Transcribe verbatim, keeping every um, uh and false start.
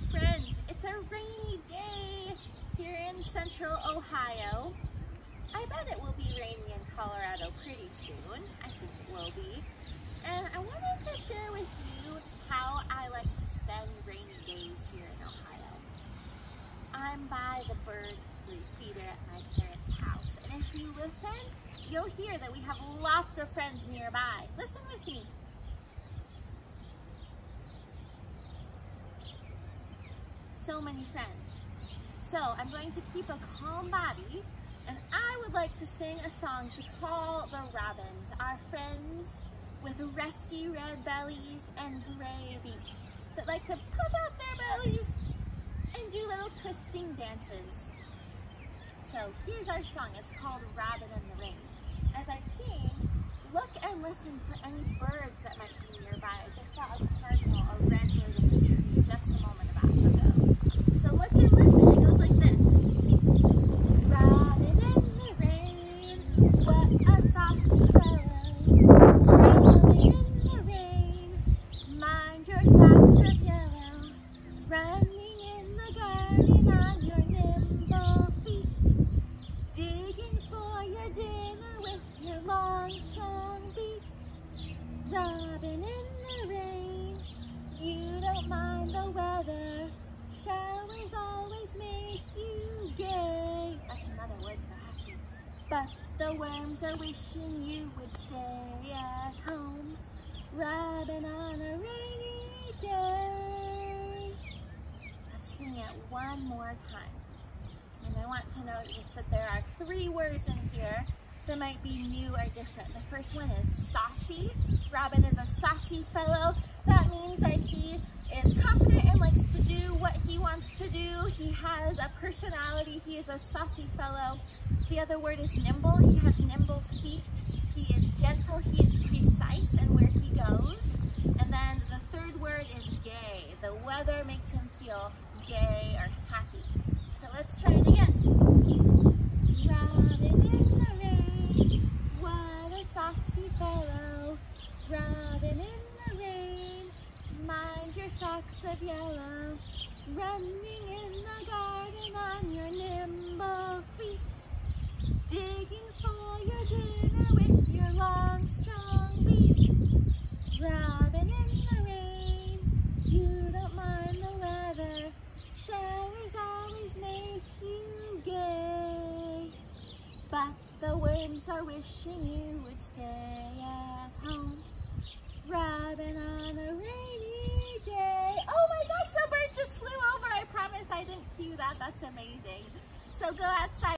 friends, it's a rainy day here in central Ohio. I bet it will be rainy in Colorado pretty soon. I think it will be. And I wanted to share with you how I like to spend rainy days here in Ohio. I'm by the bird feeder at my parents' house, and if you listen, you'll hear that we have lots of friends nearby. Listen with me. So many friends. So I'm going to keep a calm body, and I would like to sing a song to call the robins, our friends with rusty red bellies and gray beaks that like to puff out their bellies and do little twisting dances. So here's our song. It's called Robin in the Rain. As I sing, look and listen for any birds that might be nearby. I just saw a cardinal, a red bird in the tree just a moment ago. So look and listen. It goes like this. Robin in the rain, what a saucy fellow. Robin in the rain, mind your socks of yellow. Running in the garden on your nimble feet. Digging for your dinner with your long, strong beak. Robin in the rain, you don't mind the weather. Showers always make you gay. That's another word for happy. But the worms are wishing you would stay at home. Robin on a rainy day. Let's sing it one more time. And I want to notice that there are three words in here that might be new or different. The first one is saucy. Robin is a saucy fellow. That means that he is confident and likes to do what he wants to do. He has a personality. He is a saucy fellow. The other word is nimble. He has nimble feet. He is gentle. He is precise in where he goes. And then the third word is gay. The weather makes him feel gay or happy. So let's try it again. Robin in the rain, what a saucy fellow. Robin in the rain, mind your socks of yellow. Running in the garden on your nimble feet. Digging for your dinner with your long, strong beak. Robin in the rain, you don't mind the weather. Showers always make you gay. But the worms are wishing you would stay at home. Robin on a rainy day. Oh my gosh, the birds just flew over. I promise I didn't cue that. That's amazing. So go outside.